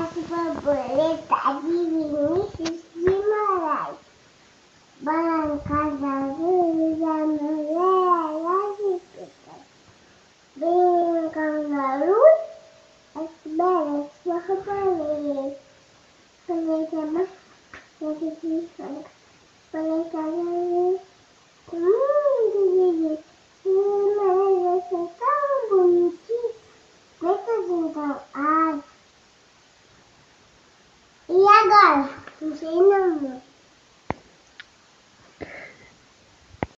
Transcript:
as borboletas de Vinícius de Moraes. Brancas, azuis, amarelas e pretas. Brincam na luz as belas borboletas. Planeta mais, planeta de fora. Planeta azul, o mundo de mas são tão bonitinhos. Pretas então.